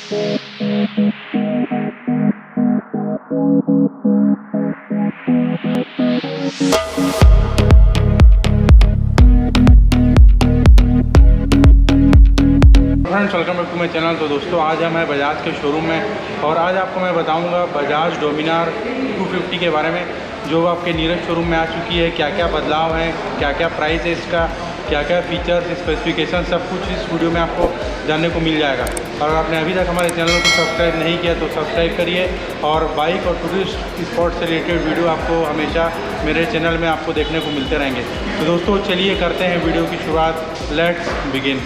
Friends, welcome back to my channel. तो दोस्तों, आज हम हैं बजाज के शोरूम में और आज आपको मैं बताऊंगा बजाज डोमिनार 250 के बारे में, जो आपके नियरेस्ट शोरूम में आ चुकी है। क्या क्या बदलाव हैं, क्या क्या प्राइस है इसका, क्या क्या फीचर्स, स्पेसिफिकेशन, सब कुछ इस वीडियो में आपको जानने को मिल जाएगा। और आपने अभी तक हमारे चैनल को सब्सक्राइब नहीं किया तो सब्सक्राइब करिए। और बाइक और टूरिस्ट स्पॉट से रिलेटेड वीडियो आपको हमेशा मेरे चैनल में आपको देखने को मिलते रहेंगे। तो दोस्तों, चलिए करते हैं वीडियो की शुरुआत। Let's begin.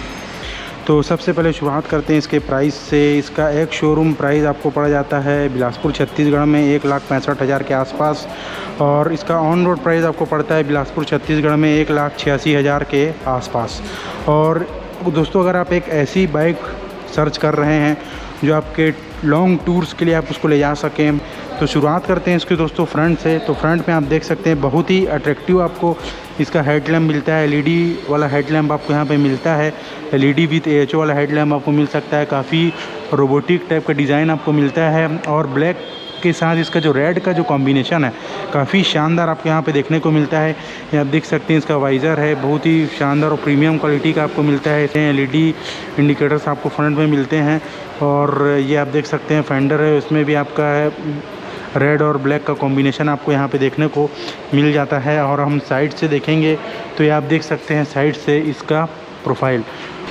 तो सबसे पहले शुरुआत करते हैं इसके प्राइस से। इसका एक शोरूम प्राइस आपको पड़ जाता है बिलासपुर छत्तीसगढ़ में 1,65,000 के आसपास, और इसका ऑन रोड प्राइस आपको पड़ता है बिलासपुर छत्तीसगढ़ में 1,86,000 के आसपास। और दोस्तों, अगर आप एक ऐसी बाइक सर्च कर रहे हैं जो आपके लॉन्ग टूर्स के लिए आप उसको ले जा सकें, तो शुरुआत करते हैं इसके दोस्तों फ्रंट से। तो फ्रंट में आप देख सकते हैं बहुत ही अट्रैक्टिव आपको इसका हेडलैम्प मिलता है। एलईडी वाला हेडलैम्प आपको यहाँ पे मिलता है। एलईडी विथ एएचओ वाला हेडलैम्प आपको मिल सकता है। काफ़ी रोबोटिक टाइप का डिज़ाइन आपको मिलता है, और ब्लैक के साथ इसका जो रेड का जो कॉम्बिनेशन है काफ़ी शानदार आपको यहाँ पे देखने को मिलता है। ये आप देख सकते हैं इसका वाइज़र है, बहुत ही शानदार और प्रीमियम क्वालिटी का आपको मिलता है। एलईडी इंडिकेटर्स आपको फ्रंट में मिलते हैं, और ये आप देख सकते हैं फेंडर है, उसमें भी आपका है रेड और ब्लैक का कॉम्बिनेशन आपको यहाँ पे देखने को मिल जाता है। और हम साइड से देखेंगे तो ये आप देख सकते हैं साइड से इसका प्रोफाइल।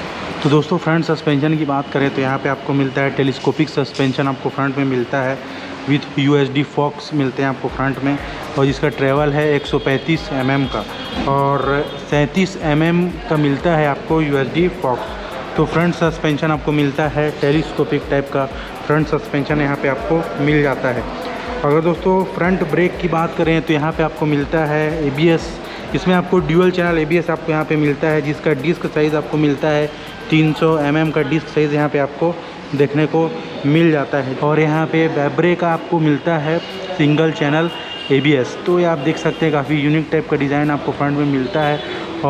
तो दोस्तों, फ्रंट सस्पेंशन की बात करें तो यहाँ पे आपको मिलता है टेलीस्कोपिक सस्पेंशन आपको फ्रंट में मिलता है, विथ यूएसडी फॉक्स मिलते हैं आपको फ्रंट में, और जिसका ट्रेवल है 135 mm का, और 37 mm का मिलता है आपको यूएसडी फॉक्स। तो फ्रंट सस्पेंशन आपको मिलता है टेलीस्कोपिक टाइप का फ्रंट सस्पेंशन यहाँ पे आपको मिल जाता है। अगर दोस्तों फ्रंट ब्रेक की बात करें तो यहाँ पे आपको मिलता है एबीएस। इसमें आपको ड्यूअल चैनल एबीएस आपको यहाँ पे मिलता है, जिसका डिस्क साइज़ आपको मिलता है 300 mm का डिस्क साइज़ यहाँ पे आपको देखने को मिल जाता है। और यहाँ पे बैब्रे का आपको मिलता है सिंगल चैनल एबीएस। तो ये आप देख सकते हैं काफ़ी यूनिक टाइप का डिज़ाइन आपको फ्रंट में मिलता है।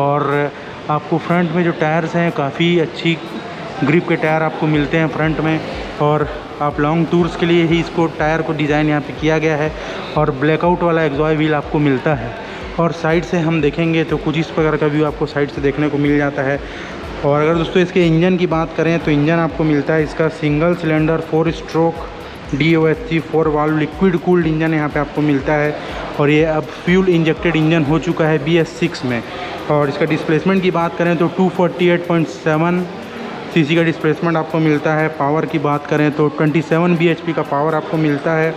और आपको फ्रंट में जो टायर्स हैं काफ़ी अच्छी ग्रिप के टायर आपको मिलते हैं फ्रंट में, और आप लॉन्ग टूर्स के लिए ही इसको टायर को डिज़ाइन यहाँ पे किया गया है। और ब्लैकआउट वाला एग्जॉय व्हील आपको मिलता है। और साइड से हम देखेंगे तो कुछ इस प्रकार का व्यू आपको साइड से देखने को मिल जाता है। और अगर दोस्तों इसके इंजन की बात करें तो इंजन आपको मिलता है इसका single cylinder 4 stroke DOHC 4 valve liquid cooled engine यहाँ पे आपको मिलता है। और ये अब फ्यूल इंजेक्टेड इंजन हो चुका है BS6 में। और इसका डिस्प्लेसमेंट की बात करें तो 248.7 सीसी का डिस्प्लेसमेंट आपको मिलता है। पावर की बात करें तो 27 bhp का पावर आपको मिलता है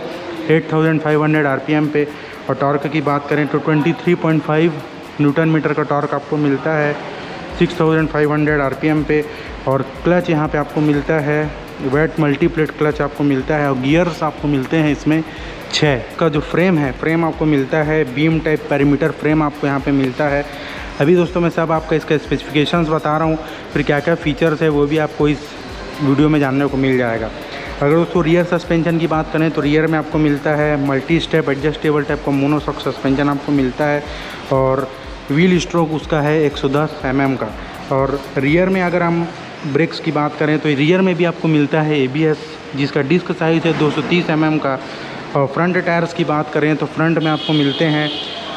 8500 RPM पे। और टॉर्क की बात करें तो 23.5 न्यूटन मीटर का टॉर्क आपको मिलता है 6500 RPM पे। और क्लच यहाँ पे आपको मिलता है वेट मल्टीप्लेट क्लच आपको मिलता है, और गियर्स आपको मिलते हैं इसमें 6 का। जो फ्रेम है, फ्रेम आपको मिलता है बीम टाइप पेरीमीटर फ्रेम आपको यहाँ पे मिलता है। अभी दोस्तों मैं सब आपका इसका स्पेसिफिकेशंस बता रहा हूँ, फिर क्या क्या फ़ीचर्स है वो भी आपको इस वीडियो में जानने को मिल जाएगा। अगर दोस्तों रियर सस्पेंशन की बात करें तो रियर में आपको मिलता है मल्टी स्टेप एडजस्टेबल टाइप का मोनोशॉक सस्पेंशन आपको मिलता है, और व्हील स्ट्रोक उसका है 110 mm का। और रियर में अगर हम ब्रेक्स की बात करें तो रियर में भी आपको मिलता है ABS, जिसका डिस्क साइज़ है 230 mm का। और फ्रंट टायर्स की बात करें तो फ्रंट में आपको मिलते हैं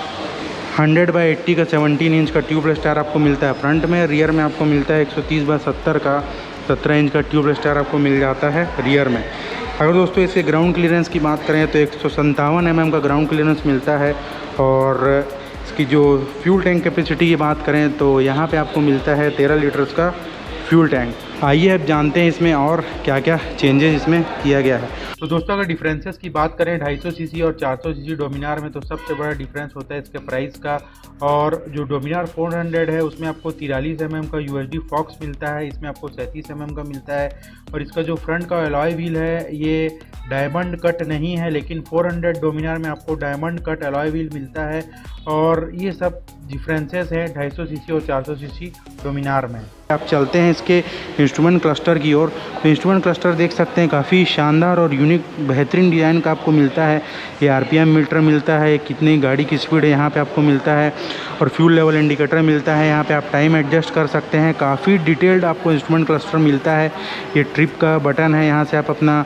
100/80 का 17 इंच का ट्यूबलेस टायर आपको मिलता है फ्रंट में। रियर में आपको मिलता है 130/70 का 17 इंच का ट्यूबलेस टायर आपको मिल जाता है रियर में। अगर दोस्तों इसके ग्राउंड क्लियरेंस की बात करें तो 157 mm का ग्राउंड क्लियरेंस मिलता है। और इसकी जो फ्यूल टैंक कैपेसिटी की बात करें तो यहाँ पे आपको मिलता है 13 लीटर्स का फ्यूल टैंक। आइए अब जानते हैं इसमें और क्या क्या चेंजेस इसमें किया गया है। तो दोस्तों, अगर डिफरेंसेस की बात करें 250 सीसी और 400 सीसी डोमिनार में, तो सबसे बड़ा डिफरेंस होता है इसके प्राइस का। और जो डोमिनार 400 है उसमें आपको 43 mm का यूएसडी फॉक्स मिलता है, इसमें आपको 37 mm का मिलता है। और इसका जो फ्रंट का अलॉय व्हील है ये डायमंड कट नहीं है, लेकिन 400 डोमिनार में आपको डायमंड कट अलॉय व्हील मिलता है। और ये सब डिफरेंसेस हैं 250 सीसी और 400 सीसी डोमिनार में। आप चलते हैं इसके इंस्ट्रूमेंट क्लस्टर की ओर। तो इंस्ट्रूमेंट क्लस्टर देख सकते हैं काफ़ी शानदार और यूनिक बेहतरीन डिज़ाइन का आपको मिलता है। ये आरपीएम मीटर मिलता है, कितनी गाड़ी की स्पीड है यहाँ पे आपको मिलता है, और फ्यूल लेवल इंडिकेटर मिलता है। यहाँ पे आप टाइम एडजस्ट कर सकते हैं। काफ़ी डिटेल्ड आपको इंस्ट्रूमेंट क्लस्टर मिलता है। ये ट्रिप का बटन है, यहाँ से आप अपना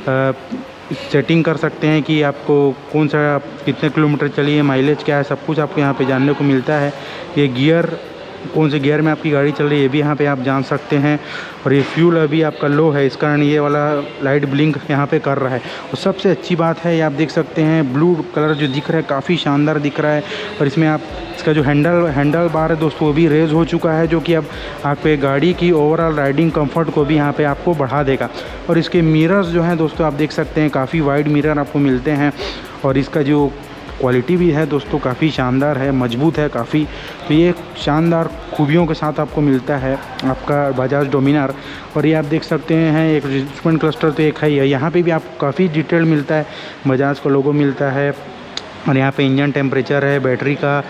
सेटिंग कर सकते हैं कि आपको कौन सा कितने किलोमीटर चलिए, माइलेज क्या है, सब कुछ आपको यहाँ पे जानने को मिलता है। ये गियर, कौन से गियर में आपकी गाड़ी चल रही है ये भी यहाँ पे आप जान सकते हैं। और ये फ्यूल अभी आपका लो है, इस कारण ये वाला लाइट ब्लिंक यहाँ पे कर रहा है। और सबसे अच्छी बात है, ये आप देख सकते हैं ब्लू कलर जो दिख रहा है काफ़ी शानदार दिख रहा है। और इसमें आप इसका जो हैंडल बार है दोस्तों वो भी रेज हो चुका है, जो कि अब आपके गाड़ी की ओवरऑल राइडिंग कंफर्ट को भी यहाँ पे आपको बढ़ा देगा। और इसके मिरर्स जो हैं दोस्तों आप देख सकते हैं काफ़ी वाइड मिरर आपको मिलते हैं। और इसका जो क्वालिटी भी है दोस्तों काफ़ी शानदार है, मजबूत है काफ़ी। तो ये शानदार खूबियों के साथ आपको मिलता है आपका बजाज डोमिनार। और ये आप देख सकते हैं एक इंस्ट्रूमेंट क्लस्टर तो एक है ही है, यहाँ पे भी आपको काफ़ी डिटेल मिलता है, बजाज का लोगो मिलता है। और यहाँ पे इंजन टेम्परेचर है, बैटरी का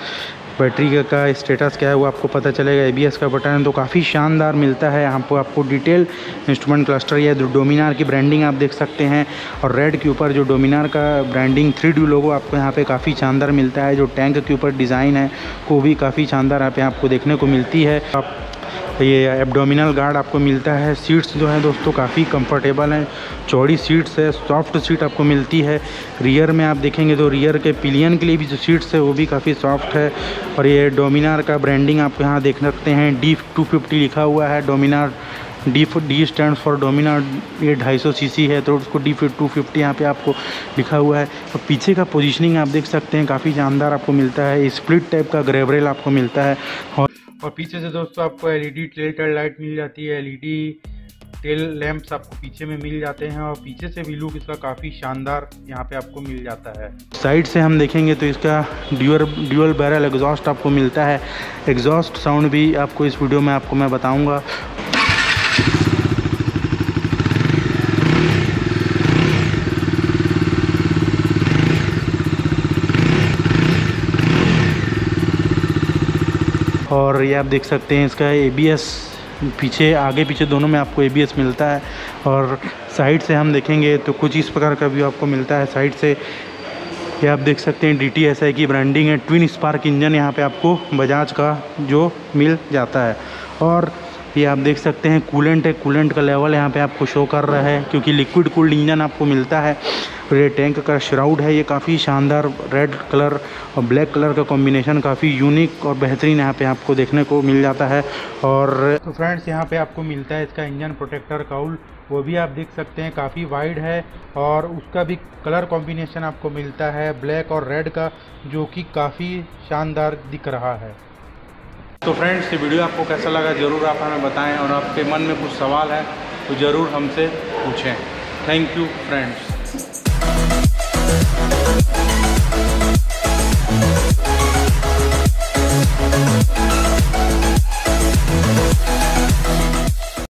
स्टेटस क्या है वो आपको पता चलेगा। एबीएस का बटन तो काफ़ी शानदार मिलता है। यहाँ पर आपको डिटेल इंस्ट्रूमेंट क्लस्टर या डोमिनार की ब्रांडिंग आप देख सकते हैं। और रेड के ऊपर जो डोमिनार का ब्रांडिंग 3D लोगो आपको यहाँ पे काफ़ी शानदार मिलता है। जो टैंक के ऊपर डिज़ाइन है वो भी काफ़ी शानदार यहाँ पे आपको देखने को मिलती है। आप ये एब्डोमिनल गार्ड आपको मिलता है। सीट्स जो है दोस्तों काफ़ी कंफर्टेबल हैं, चौड़ी सीट्स है, सॉफ्ट सीट आपको मिलती है। रियर में आप देखेंगे तो रियर के पिलियन के लिए भी जो सीट्स है वो भी काफ़ी सॉफ्ट है। और ये डोमिनार का ब्रांडिंग आप यहाँ देख सकते हैं, D250 लिखा हुआ है। Dominar D stand for Dominar. ये 250 सीसी है तो उसको D250 यहाँ पे आपको लिखा हुआ है। और पीछे का पोजीशनिंग आप देख सकते हैं काफ़ी शानदार आपको मिलता है। स्प्लिट टाइप का ग्रेव रेल आपको मिलता है। और पीछे से दोस्तों आपको LED टेल लाइट मिल जाती है, LED टेल लैंप्स आपको पीछे में मिल जाते हैं। और पीछे से भी लुक इसका काफ़ी शानदार यहाँ पे आपको मिल जाता है। साइड से हम देखेंगे तो इसका ड्यूअल बैरल एग्जॉस्ट आपको मिलता है। एग्जॉस्ट साउंड भी आपको इस वीडियो में आपको मैं बताऊँगा। और ये आप देख सकते हैं इसका ABS पीछे, आगे पीछे दोनों में आपको ABS मिलता है। और साइड से हम देखेंगे तो कुछ इस प्रकार का व्यू आपको मिलता है। साइड से ये आप देख सकते हैं DTSI की ब्रांडिंग है। ट्विन स्पार्क इंजन यहाँ पे आपको बजाज का जो मिल जाता है। और ये आप देख सकते हैं कूलेंट है, कूलेंट का लेवल यहाँ पे आपको शो कर रहा है क्योंकि लिक्विड कूल्ड इंजन आपको मिलता है। और ये टैंक का श्राउड है, ये काफ़ी शानदार रेड कलर और ब्लैक कलर का कॉम्बिनेशन काफ़ी यूनिक और बेहतरीन यहाँ पे आपको देखने को मिल जाता है। और तो फ्रेंड्स यहाँ पे आपको मिलता है इसका इंजन प्रोटेक्टर काउल, वो भी आप देख सकते हैं काफ़ी वाइड है। और उसका भी कलर कॉम्बिनेशन आपको मिलता है ब्लैक और रेड का, जो कि काफ़ी शानदार दिख रहा है। तो फ्रेंड्स ये वीडियो आपको कैसा लगा ज़रूर आप हमें बताएं। और आपके मन में कुछ सवाल है तो ज़रूर हमसे पूछें। Thank you friends.